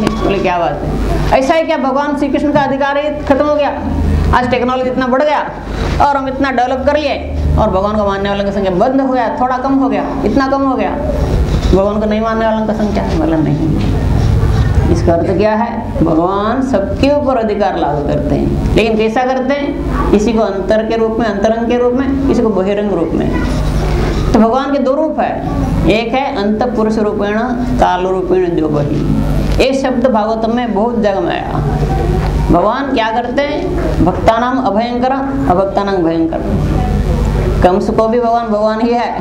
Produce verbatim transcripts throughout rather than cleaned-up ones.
बोले क्या बात है, ऐसा है क्या भगवान श्री कृष्ण का अधिकार ही खत्म हो गया? आज टेक्नोलॉजी इतना बढ़ गया और हम इतना डेवलप कर लिए और भगवान को मानने वालों की संख्या बंद हो गया, थोड़ा कम हो गया, इतना कम हो गया, भगवान को नहीं मानने वालों की संख्या मतलब नहीं। इसका अर्थ क्या है? भगवान सबके ऊपर अधिकार लागू करते हैं, लेकिन कैसा करते हैं? किसी को अंतर के रूप में, अंतरंग के रूप में, किसी को बहिरंग रूप में। तो भगवान के दो रूप है, एक है अंत पुरुष रूपेण काल रूपेण जो बही। ये शब्द भागवतम में बहुत जगह में आया। भगवान क्या करते हैं? भक्तानाम अभयंकर, अभक्तानाम भयंकर। कंस को भी भगवान भगवान ही है,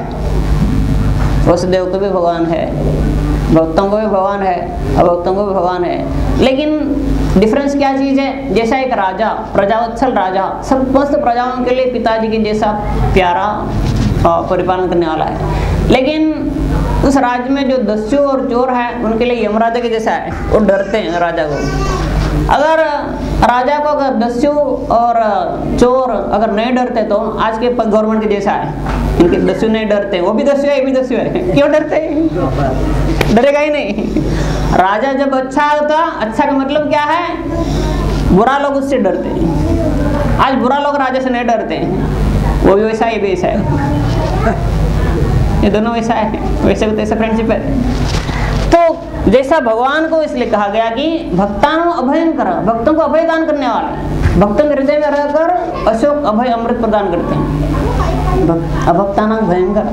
वसुदेव को भी भगवान है, भक्तों को भी भगवान है, अभक्तों को भी भगवान है। लेकिन डिफरेंस क्या चीज है? जैसा एक राजा, प्रजावत्सल राजा, समस्त प्रजाओं के लिए पिताजी के जैसा प्यारा परिपालन करने वाला है, लेकिन उस राज्य में जो दस्यु और चोर है उनके लिए यमराजा के जैसा है, वो डरते हैं राजा को। अगर राजा को अगर दस्यु और चोर अगर नहीं डरते तो आज के गवर्नमेंट के जैसा है, इनके दस्यु नहीं डरते, वो भी दस्यु है, ये भी दस्यु है, क्यों डरते हैं? डरेगा ही नहीं। राजा जब अच्छा होता, अच्छा का मतलब क्या है? बुरा लोग उससे डरते हैं। आज बुरा लोग राजा से नहीं डरते हैं, वो भी वैसा, ये भी वैसा है, ये दोनों वैसा है, वैसे तो ऐसा फ्रेंडशिप है। तो जैसा भगवान को इसलिए कहा गया कि भक्तान अभयंकर, भक्तों को अभय दान करने वाले, भक्तों के हृदय में रहकर अशोक अभय अमृत प्रदान करते हैं। अभक्तान भयंकर।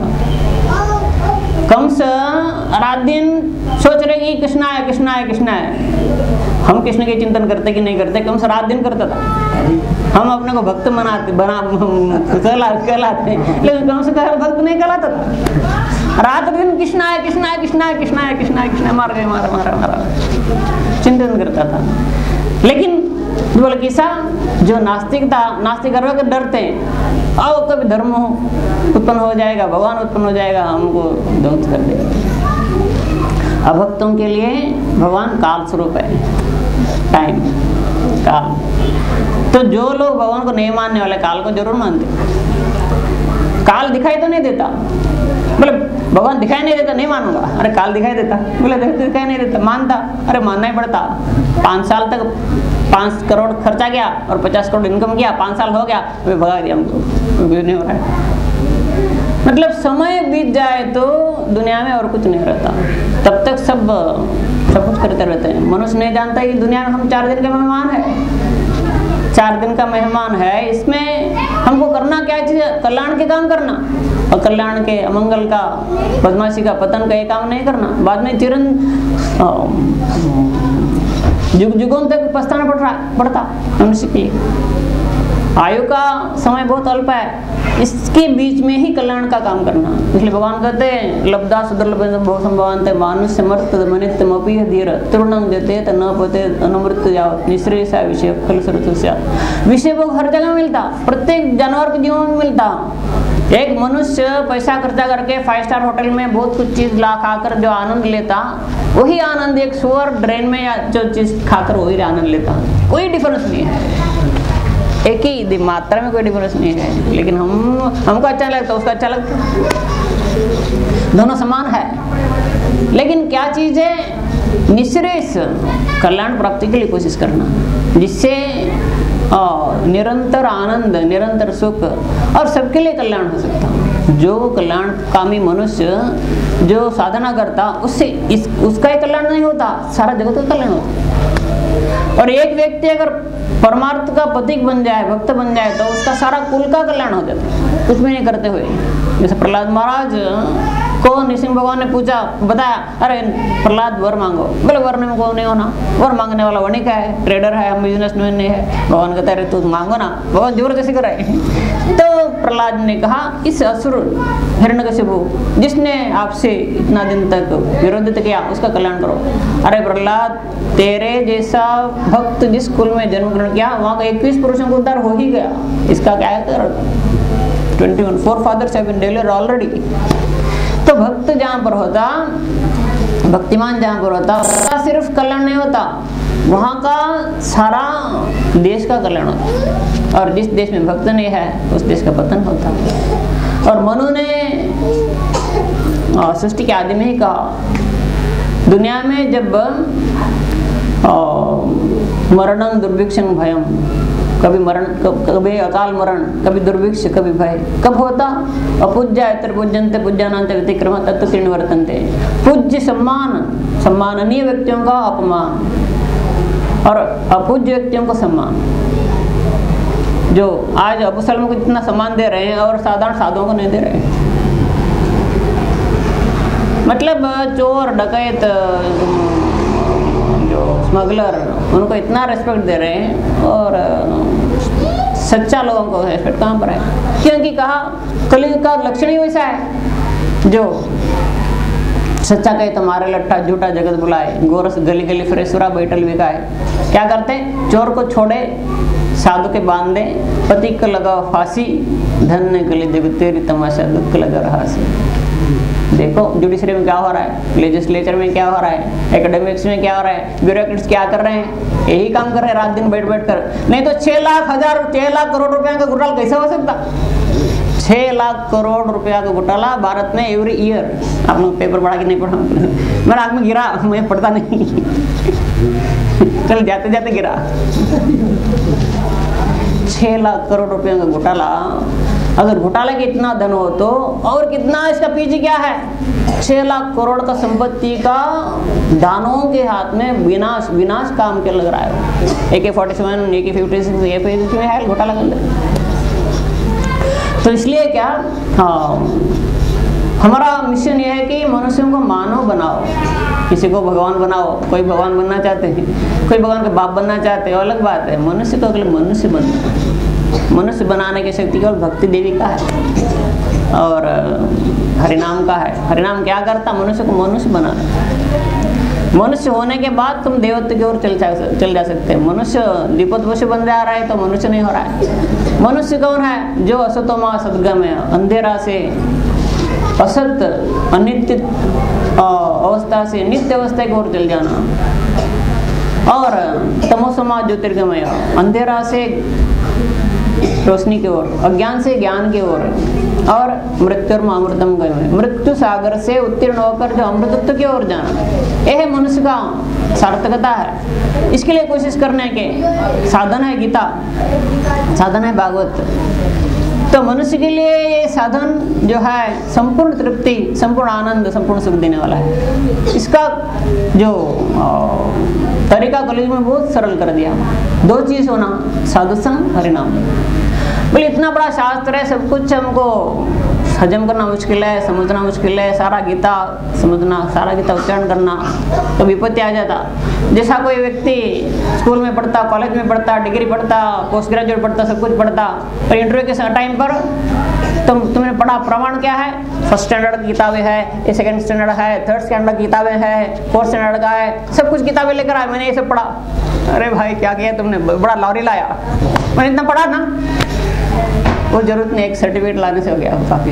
कंस रात दिन सोच रहे कि कृष्ण आए, कृष्ण आए, कृष्ण आए। हम कृष्ण के चिंतन करते कि नहीं करते? कंस रात दिन करता था। हम अपने को भक्त मनाते बना कहला कहलाते, लेकिन कंस का भक्त नहीं कहलाता था। रात दिन कृष्ण आए, कृष्ण आए, कृष्ण आए, कृष्ण आए, कृष्ण आए, कृष्ण मार गए, मारा मारा मारा चिंतन करता था। लेकिन बोले किसा जो नास्तिक था, नास्तिक करने के डरते हैं, आओ कभी धर्म हो उत्पन्न हो जाएगा, भगवान उत्पन्न हो जाएगा, हमको ध्वंस कर देगा। अभक्तों के लिए भगवान काल स्वरूप है, टाइम, काल। तो जो लोग भगवान को नहीं मानने वाले काल को जरूर मानते। काल दिखाई तो नहीं देता, मतलब भगवान दिखाई नहीं देता, नहीं मानूंगा। अरे काल दिखाई देता, बोले दिखाई नहीं देता, मानता, अरे मानना ही पड़ता। पाँच साल तक पाँच करोड़ खर्चा किया और पचास करोड़ इनकम किया, पाँच साल हो गया, वे भगा दिया हमको, नहीं हो रहा है। मतलब समय बीत जाए तो दुनिया में और कुछ नहीं रहता, तब तक सब सब कुछ करते रहते हैं। मनुष्य नहीं जानता कि दुनिया में हम चार दिन के मेहमान है, चार दिन का मेहमान है। इसमें हमको करना क्या चीज? कल्याण के काम करना, और कल्याण के, अमंगल का, बदमाशी का, पतन का ये काम नहीं करना। बाद में चिरं युग युगों तक पछताना पड़ रहा पड़ता मनुष्य के लिए। आयु का समय बहुत अल्प है, इसके बीच में ही कल्याण का काम करना। इसलिए भगवान कहते हैं लब्धा सुदुर्लभं बहु संभवान्ते मानुष्य मर्त मनित्यमपि धीर तृणं देते त न पते अनुमृत यावत् निःश्रेयसा विषय फल सर्वस्य। विषय भोग हर जगह मिलता, प्रत्येक जानवर के जीवन में मिलता। एक मनुष्य पैसा खर्चा करके फाइव स्टार होटल में बहुत कुछ चीज ला खाकर जो आनंद लेता, वही आनंद एक सुअर ड्रेन में या जो चीज खाकर वही आनंद लेता। कोई डिफरेंस नहीं है, एक ही मात्रा में कोई डिफरेंस नहीं है। लेकिन हम हमको अच्छा लगता, उसको अच्छा लगता, दोनों समान है। लेकिन क्या चीज है? निःश्रेयस, कल्याण प्राप्ति के लिए कोशिश करना, जिससे निरंतर आनंद, निरंतर सुख और सबके लिए कल्याण हो सकता। जो कल्याण कामी मनुष्य जो साधना करता, उससे इस उसका ही कल्याण नहीं होता, सारा जगत का कल्याण होता। और एक व्यक्ति अगर परमार्थ का प्रतीक बन जाए, भक्त बन जाए, तो उसका सारा कुल का कल्याण हो जाता, कुछ भी नहीं करते हुए। जैसे प्रहलाद महाराज को नृसिंह भगवान ने पूछा, बताया, अरे प्रहलाद वर मांगो। बोले वर में को नहीं होना, वर मांगने वाला वणिक है, ट्रेडर है, हम बिजनेसमैन नहीं है। भगवान कहता है तू मांगो ना, भगवान जबरदस्ती कराए। तो प्रहलाद ने कहा, इस असुर हिरण्यकशिपु जिसने आपसे इतना दिन तक विरोधित किया, उसका कल्याण करो। अरे प्रहलाद, तेरे जैसा भक्त जिस कुल में जन्म ग्रहण किया, वहाँ का इक्कीस पुरुषों को उद्धार हो ही गया, इसका क्या है? Twenty one four fathers have been delivered already. तो भक्त जहाँ पर होता, भक्तिमान जहाँ पर होता, सिर्फ कल्याण नहीं होता, वहाँ का सारा देश का कल्याण होता। और जिस देश में भक्त नहीं है, उस देश का पतन होता। और मनु ने सृष्टि के आदि में ही कहा, दुनिया में जब मरणं दुर्भिक्षं भयम, कभी मरण, कभी अकाल मरण, कभी दुर्भिक्ष, कभी भय। कब होता? अपूज्य त्रिपूज्यन्ते पूज्यानान्ते व्यतिक्रम तत्व तीर्ण वर्तन्ते। पूज्य सम्मान, सम्माननीय व्यक्तियों का अपमान, और अपूज्य व्यक्तियों को सम्मान। जो आज अबू सलमा को इतना सम्मान दे रहे हैं और साधारण साधुओं को नहीं दे रहे हैं। मतलब चोर, डकैत, जो स्मगलर, उनको इतना रेस्पेक्ट दे रहे हैं और सच्चा लोगों को रेस्पेक्ट कहाँ पर है? क्योंकि कहा कलयुग का लक्षण ही वैसा है, जो सच्चा कहे तुम्हारे लट्ठा, झूठा जगत बुलाए, गोरस गली गली फिरे, सुरा बैठल बिकाए। क्या करते? चोर को छोड़े, साधु के बांध दे, पति को लगा फांसी, धन ने गली जग तेरी तमाशा, दुख लगा रहा से। देखो जुडिशरी में क्या हो रहा है, लेजिस्लेचर में क्या हो रहा है, एकेडमिक्स में क्या हो रहा है, ब्यूरोक्रेट्स क्या कर रहे हैं, यही काम कर रहे हैं रात दिन बैठ बैठ कर। नहीं तो छह लाख हजार छह लाख करोड़ रुपया का घोटाला कैसे हो सकता? छह लाख करोड़ रुपया का घोटाला भारत में एवरी ईयर। आप लोग पेपर पढ़ा कि नहीं पढ़ा? मेरा आंख में गिरा, मैं पढ़ता नहीं चल जाते जाते गिरा। छह लाख करोड़ रुपया का घोटाला। अगर घोटाले का इतना धन हो तो और कितना इसका पीछे क्या है? छह लाख करोड़ का संपत्ति का दानों के हाथ में विनाश विनाश काम के लग रहा है। ए के फोर्टी सेवन, ए के फिफ्टी सिक्स, ए पे में है घोटाला के अंदर। तो इसलिए क्या, हाँ, हमारा मिशन यह है कि मनुष्यों को मानव बनाओ, किसी को भगवान बनाओ। कोई भगवान बनना चाहते हैं, कोई भगवान के बाप बनना चाहते हैं, अलग बात है। मनुष्य को अगले मनुष्य बनना, मनुष्य बनाने की शक्ति केवल भक्ति देवी का है और हरिनाम का है। हरिनाम क्या करता? मनुष्य को मनुष्य बनाना। मनुष्य होने के बाद तुम देवत्व की ओर चल जा चल जा सकते हैं। मनुष्य द्विपद पशु बन जा रहा है तो मनुष्य नहीं हो रहा है। मनुष्य कौन है? जो असतोमा सद्गम है, अंधेरा से, असत अनित्य अवस्था से नित्य अवस्था की ओर चल जाना, और तमोसमा ज्योतिर्गमय, अंधेरा से रोशनी की ओर, अज्ञान से ज्ञान की ओर, और मृत्यु अमृतम गमय, मृत्यु सागर से उत्तीर्ण होकर जो अमृतत्व की ओर जाना, यह मनुष्य का सार्थकता है। इसके लिए कोशिश करने के साधन है गीता, साधन है भागवत। तो मनुष्य के लिए ये साधन जो है संपूर्ण तृप्ति, संपूर्ण आनंद, संपूर्ण सुख देने वाला है। इसका जो तरीका कॉलेज में बहुत सरल कर दिया। दो चीज होना, साधु संग, हरिनाम। बोले इतना बड़ा शास्त्र है, सब कुछ हमको हजम करना मुश्किल है, समझना मुश्किल है, सारा गीता समझना, सारा गीता उच्चारण करना, तो विपत्ति आ जाता। जैसा कोई व्यक्ति स्कूल में पढ़ता, कॉलेज में पढ़ता, डिग्री पढ़ता, पोस्ट ग्रेजुएट पढ़ता, सब कुछ पढ़ता, और इंटरव्यू के टाइम पर तुम तुमने पढ़ा, प्रमाण क्या है? फर्स्ट स्टैंडर्ड की किताबें है, ये सेकंड स्टैंडर्ड है, थर्ड स्टैंडर्ड की किताबें है, फोर्थ स्टैंडर्ड का है, सब कुछ किताबें लेकर आए, मैंने ये सब पढ़ा। अरे भाई क्या किया तुमने? बड़ा लॉरी लाया, मैंने इतना पढ़ा ना, वो जरूरत नहीं, एक सर्टिफिकेट लाने से हो गया, काफी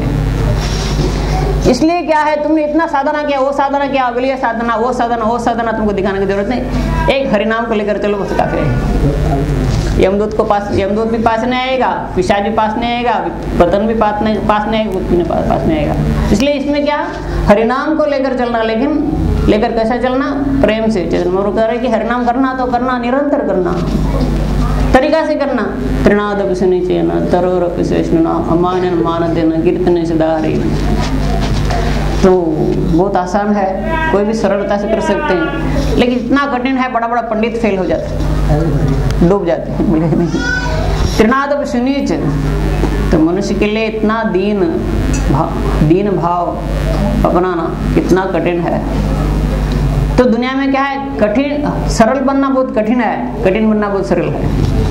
है। इसलिए क्या है, तुमने इतना साधना किया, वो साधना किया, अगली साधना, वो साधना, वो साधना, तुमको दिखाने की जरूरत नहीं। एक हरिनाम को लेकर चलो, बस काफी है। यमदूत को पास, यमदूत भी पास नहीं आएगा, पिशाच भी पास नहीं आएगा, पतन भी पास नहीं पास नहीं आएगा, पास नहीं आएगा। इसलिए इसमें क्या, हरिनाम को लेकर चलना, लेकिन लेकर कैसा चलना? प्रेम से। चेतन कह रहे कि हरिनाम करना तो करना, निरंतर करना, तरीका से करना। त्रिनाद पिशुनिचेन तरोर पिशेषणा अमानन मानदेन कीर्तन सदाहरि। तो बहुत आसान है, कोई भी सरलता से कर सकते हैं, लेकिन इतना कठिन है, बड़ा बड़ा पंडित फेल हो जाते हैं, डूब जाते हैं, मिले नहीं। त्रिनाद पिशुनिच, तो मनुष्य के लिए इतना दीन भाव, दीन भाव अपनाना कितना कठिन है। तो दुनिया में क्या है, कठिन, सरल बनना बहुत कठिन है, कठिन बनना बहुत सरल है।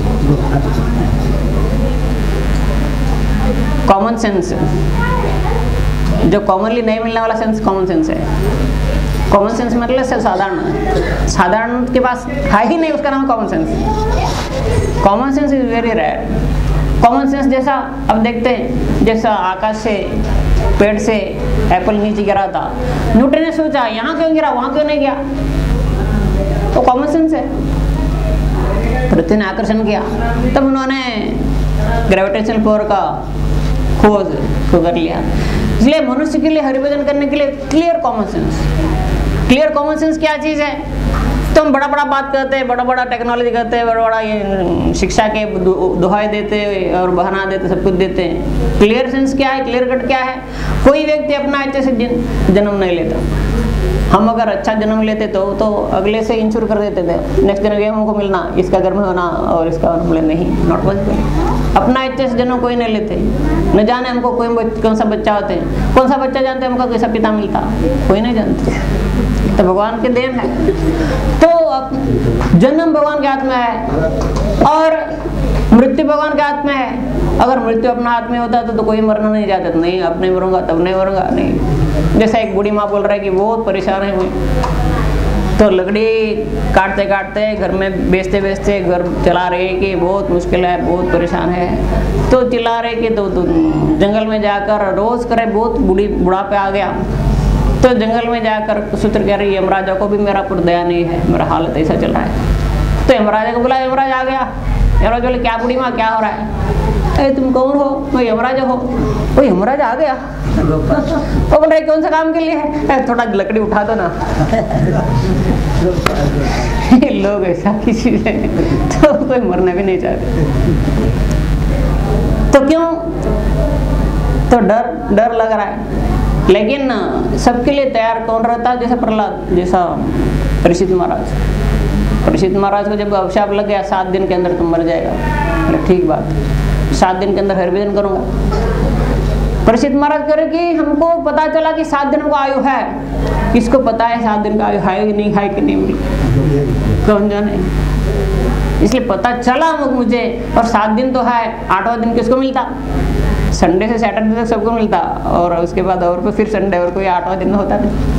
कॉमन सेंस, जो कॉमनली नहीं मिलने वाला सेंस कॉमन सेंस है। कॉमन सेंस मतलब सिर्फ साधारण, साधारण के पास है ही नहीं, उसका नाम common sense. Common sense is very rare. Common sense जैसा अब देखते हैं, जैसा आकाश से, पेड़ से एप्पल नीचे गिरा था, न्यूटन ने सोचा यहाँ क्यों गिरा, वहां क्यों नहीं गया, तो कॉमन सेंस है। पृथ्वी ने आकर्षण किया, तब उन्होंने ग्रेविटेशनल पावर का खोज कर लिया। इसलिए मनुष्य के लिए हरिभजन करने के लिए clear common sense. Clear common sense क्या चीज है? तो हम बड़ा बड़ा बात करते हैं, बड़ा बड़ा टेक्नोलॉजी करते हैं, बड़ा बड़ा ये शिक्षा के दुहाई देते और बहाना देते, सब कुछ देते हैं। क्लियर सेंस क्या है, क्लियर कट क्या है? कोई व्यक्ति अपना अच्छे से जन्म नहीं लेता। हम अगर अच्छा जन्म लेते तो तो अगले से इंश्योर कर देते थे, नेक्स्ट जन्म ये हमको मिलना, इसका घर में होना और इसका मिले, नहीं, नॉट पॉसिबल। अपना अच्छे से जन्म कोई नहीं लेते। न जाने हमको कोई कौन सा बच्चा होते हैं, कौन सा बच्चा जानते हैं हमको कैसा पिता मिलता, कोई नहीं जानते। तो भगवान के देन है। तो जन्म भगवान के हाथ में है और मृत्यु भगवान के हाथ में है। अगर मृत्यु अपना हाथ में होता तो, तो कोई मरना नहीं चाहता, तो नहीं अब नहीं मरूंगा, तब नहीं मरूंगा, नहीं। जैसा एक बूढ़ी माँ बोल रहा है कि बहुत परेशान है मैं, तो लकड़ी काटते काटते घर में बेचते बेचते घर चला रहे कि बहुत मुश्किल है, बहुत परेशान है। तो चिल्ला रहे कि तो, तो जंगल में जाकर रोज करे, बहुत बूढ़ी बुढ़ापे आ गया, तो जंगल में जाकर सूत्र कह रही यमराजा को भी मेरा पर दया नहीं है, मेरा हालत ऐसा चल रहा है। तो यमराजा को बुला, यमराज आ गया। यमराज बोले क्या बूढ़ी माँ क्या हो रहा है? अरे तुम कौन हो? मैं यमराजा हो। वो यमराज आ गया, वो बोल रहे कौन सा काम के लिए है? थोड़ा लकड़ी उठा दो ना। लोग ऐसा किसी है तो कोई मरना भी नहीं चाहते। तो क्यों? तो डर डर लग रहा है। लेकिन सबके लिए तैयार कौन रहता? जैसा प्रहलाद, जैसा परीक्षित महाराज। परीक्षित महाराज को जब अभिशाप लग गया, सात दिन के अंदर तुम मर जाएगा। अरे ठीक बात, सात दिन के अंदर हरिभजन करूंगा। परीक्षित महाराज करे कि हमको पता चला कि सात दिन का आयु है, किसको पता है सात दिन का आयु है कि नहीं, है कि नहीं, कौन जाने। इसलिए पता चला मुझे, और सात दिन तो है, आठवां दिन किसको मिलता? संडे से सैटरडे तक सबको मिलता, और उसके बाद और फिर संडे और कोई आठवां दिन होता नहीं।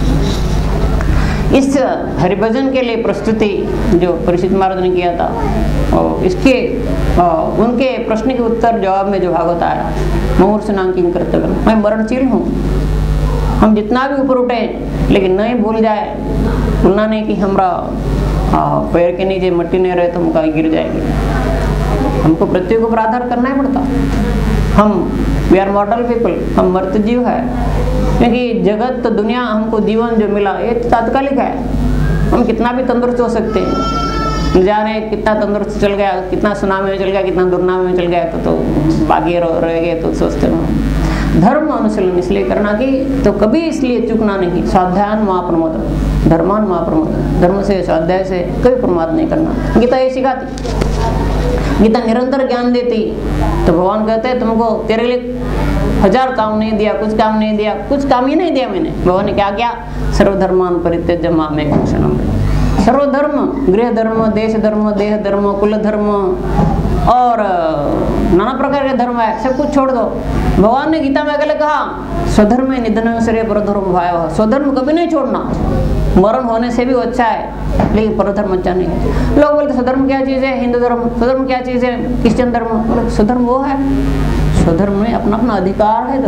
इस हरिभजन के लिए प्रस्तुति जो परीक्षित महाराज ने किया था, और इसके उनके प्रश्न के उत्तर जवाब में जो भागवत आया, मुमूर्षुनां किं कर्तव्यम्, मैं मरणशील हूँ। हम जितना भी ऊपर उठे लेकिन नहीं भूल जाए, भूलना नहीं कि हमारा पैर के नीचे मट्टी नहीं रहे तो हम कहीं गिर जाएंगे। हमको मृत्यु को प्राधार करना ही पड़ता। हम वी आर मॉर्टल पीपल, हम मर्त जीव है, क्योंकि जगत तो दुनिया हमको जीवन जो मिला ये तात्कालिक है। हम कितना भी तंदुरुस्त हो सकते हैं, जाने कितना तंदुरुस्त चल गया, कितना सुनामी में चल गया, कितना दुर्नामी में चल गया, तो, तो बाकी रह गए तो सोचते हैं। धर्म अनुशीलन इसलिए करना कि तो कभी इसलिए चूकना नहीं। स्वाध्यायन महाप्रमोद, धर्मान महाप्रमोद, धर्म से स्वाध्याय से कभी प्रमाद नहीं करना। गीता ये सिखाती, गीता निरंतर ज्ञान देती। तो भगवान कहते हैं तुमको तेरे लिए हजार काम नहीं दिया, कुछ काम नहीं दिया, कुछ काम ही नहीं दिया मैंने। भगवान ने क्या किया? सर्वधर्मान परित्यज्य मामेकं शरणं व्रज। सर्वधर्म, गृह धर्म, देश धर्म, देह धर्म, कुल धर्म और नाना प्रकार के धर्म है, सब कुछ छोड़ दो। भगवान ने गीता में अगले कहा स्वधर्म में निधन श्रेय परधर्म भयावह। स्वधर्म कभी नहीं छोड़ना, मरण होने से भी अच्छा है, लेकिन परधर्म अच्छा नहीं है। लोग बोलते स्वधर्म क्या चीज़ है? हिंदू धर्म। स्वधर्म क्या चीज़ है? क्रिश्चियन धर्म। बोले स्वधर्म वो है, स्वधर्म में अपना अपना अधिकार है।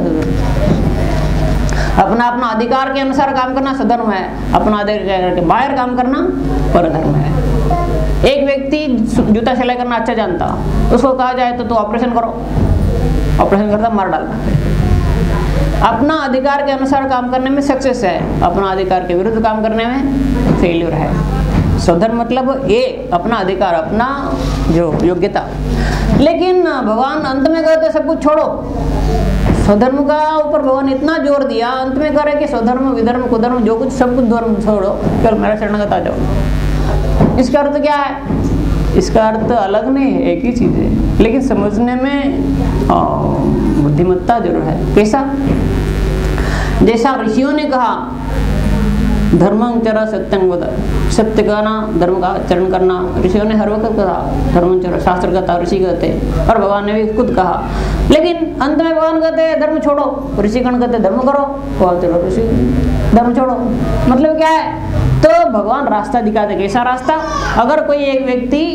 अपना अपना अधिकार के अनुसार काम करना स्वधर्म है, अपना अधिकार के बाहर काम करना परधर्म है। एक व्यक्ति जूता सिलाई करना अच्छा जानता, उसको कहा जाए तो तू ऑपरेशन करो, ऑपरेशन करता मार डालता। अपना अधिकार के अनुसार काम करने में सक्सेस है, अपना अधिकार के विरुद्ध काम करने में फेल्यूर है। स्वधर्म मतलब ये अपना अधिकार, अपना जो योग्यता। लेकिन भगवान अंत में कहते सब कुछ छोड़ो। स्वधर्म का ऊपर भगवान इतना जोर दिया, अंत में कह रहे कि स्वधर्म विधर्म कुधर्म जो कुछ सब कुछ धर्म छोड़ो, फिर मेरा शरणगत आ जाओ। इसका अर्थ क्या है? इसका अर्थ अलग नहीं है, एक ही चीज है, लेकिन समझने में बुद्धिमत्ता जरूर है। कैसा? जैसा ऋषियों ने कहा धर्मं चर सत्यं वद, सत्य कहना, धर्म का आचरण करना, ऋषियों ने हर वक्त कहा। धर्मं चर, शास्त्र कहता, ऋषि कहते, और भगवान ने भी खुद कहा। लेकिन अंत में भगवान कहते हैं धर्म छोड़ो, ऋषिगण कहते धर्म करो, भगवान चलो ऋषि धर्म छोड़ो। मतलब क्या है? तो भगवान रास्ता दिखाते। कैसा रास्ता? अगर कोई एक व्यक्ति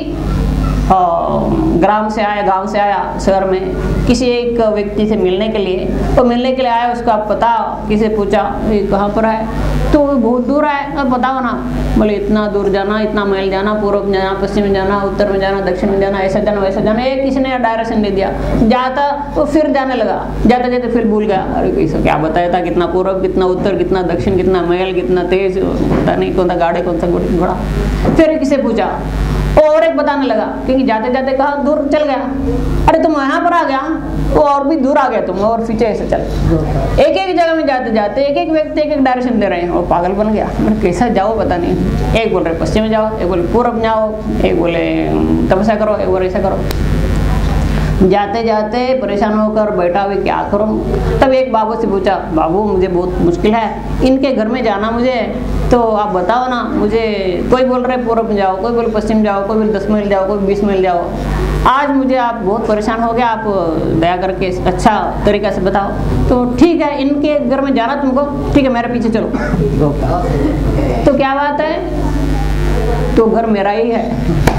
ग्राम से आया, गांव से आया शहर में, किसी एक व्यक्ति से मिलने के लिए, तो मिलने के लिए आया, उसका पता किसे पूछा, ये कहाँ पर है? तो बहुत दूर है, अब बताओ ना। बोले इतना दूर जाना, इतना माइल जाना, पूर्व में जाना, पश्चिम में जाना, उत्तर में जाना, दक्षिण में जाना, ऐसा जाना वैसा जाना। एक किसी ने डायरेक्शन दे दिया, जाता तो फिर जाने लगा, जाते जाते फिर भूल गया। अरे कैसे क्या बताया था, कितना पूर्व, कितना उत्तर, कितना दक्षिण, कितना माइल, कितना तेज, पता नहीं कौन सा गाड़ी, कौन सा घोड़ा। फिर किसे पूछा और एक बताने लगा, क्योंकि जाते जाते कहा दूर चल गया। अरे तुम यहाँ पर आ गया, वो और भी दूर आ गया तुम, और पीछे ऐसे चल। एक एक जगह में जाते जाते एक एक व्यक्ति एक एक डायरेक्शन दे रहे हैं, और पागल बन गया। मैं कैसा जाओ पता नहीं। एक बोल रहे पश्चिम में जाओ, एक बोले पूर्व में जाओ, एक बोले तपस्या करो, एक बोले ऐसा करो। जाते जाते परेशान होकर बैठा हुआ क्या करूं। तब एक बाबू से पूछा, बाबू मुझे बहुत मुश्किल है, इनके घर में जाना मुझे, तो आप बताओ ना मुझे। कोई बोल रहे पूर्व में जाओ, कोई बोले पश्चिम जाओ, कोई बोले दस मील जाओ, कोई बीस मील जाओ। आज मुझे आप बहुत परेशान हो गया, आप दया करके अच्छा तरीका से बताओ। तो ठीक है, इनके घर में जाना तुमको, ठीक है मेरे पीछे चलो। तो क्या बात है, तो घर मेरा ही है।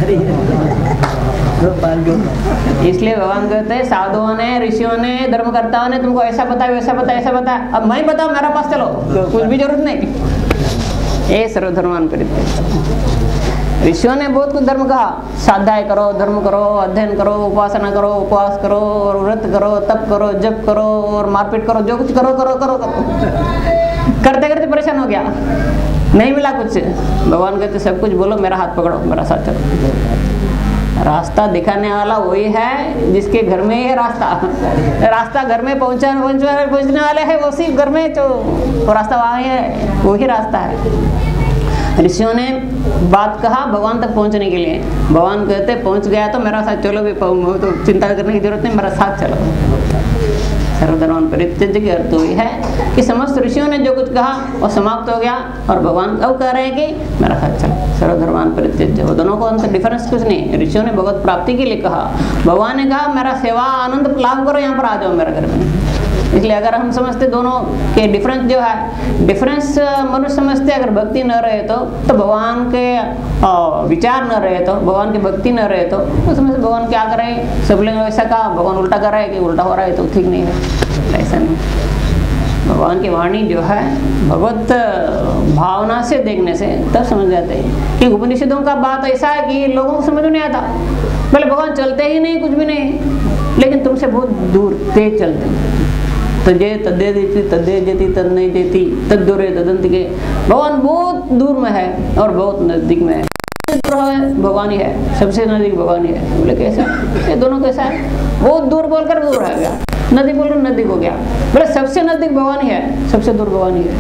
इसलिए भगवान कहते हैं साधुओं ने, ऋषियों ने, धर्मकर्ताओं ने तुमको ऐसा बताया, वैसा बताया, ऐसा बताया, अब मैं बताऊं मेरा पास चलो, कुछ भी जरूरत नहीं। ये सर्वधर्मान परित्यज्य। ऋषियों ने बहुत कुछ धर्म कहा, स्वाध्याय करो, धर्म करो, अध्ययन करो, उपासना करो, उपवास करो, और व्रत करो, तप करो, जप करो, और मारपीट करो, जो कुछ करो करो करो करो। करते करते परेशान हो गया, नहीं मिला कुछ। भगवान कहते सब कुछ बोलो, मेरा हाथ पकड़ो, मेरा साथ चलो। रास्ता दिखाने वाला वही है जिसके घर में है रास्ता। रास्ता घर में पहुंचा पहुंचने वाले है, उसी घर में जो वो रास्ता वहाँ है, वही रास्ता है। ऋषियों ने बात कहा भगवान तक पहुंचने के लिए। भगवान कहते पहुंच गया तो मेरा साथ चलो, भी तो चिंता करने की जरूरत नहीं, मेरा साथ चलो। सर्वधर्मान परित्यज्य के अर्थ वही है कि समस्त ऋषियों ने जो कुछ कहा वो समाप्त हो गया, और भगवान अब कह रहे हैं कि मेरा साथ चलो। सर्वधर्मान परित्यज्य, वो दोनों को अंतर डिफरेंस कुछ नहीं। ऋषियों ने भगवत प्राप्ति के लिए कहा, भगवान ने कहा मेरा सेवा आनंद लाभ करो, यहाँ पर आ जाओ मेरे घर में। इसलिए अगर हम समझते दोनों के डिफरेंस जो है, डिफरेंस मनुष्य समझते अगर भक्ति न रहे तो तो भगवान के विचार न रहे तो, भगवान की भक्ति न रहे तो तो समझते भगवान क्या कर रहे हैं, सब लोग ऐसा कहा, भगवान उल्टा कर रहा है कि उल्टा हो रहा है तो ठीक नहीं है, ऐसा नहीं। भगवान की वाणी जो है भगवत भावना से देखने से तब समझ जाते हैं कि उपनिषदों का बात ऐसा है कि लोगों को समझ नहीं आता। पहले भगवान चलते ही नहीं, कुछ भी नहीं, लेकिन तुमसे बहुत दूर तेज चलते। तजे तदे देती तदे जेती तद नहीं देती तद दूरे तदंतिके। भगवान बहुत दूर में है और बहुत नजदीक में है। भगवान ही है, सबसे नजदीक भगवान ही है। बोले कैसा, ये दोनों कैसा है, बहुत दूर बोलकर दूर रह गया, नजदीक बोलकर नजदीक हो गया। बोले सबसे नजदीक भगवान ही है, सबसे दूर भगवान ही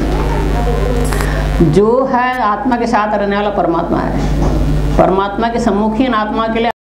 है। जो है आत्मा के साथ रहने वाला परमात्मा है। परमात्मा के सम्मुखीन आत्मा के लिए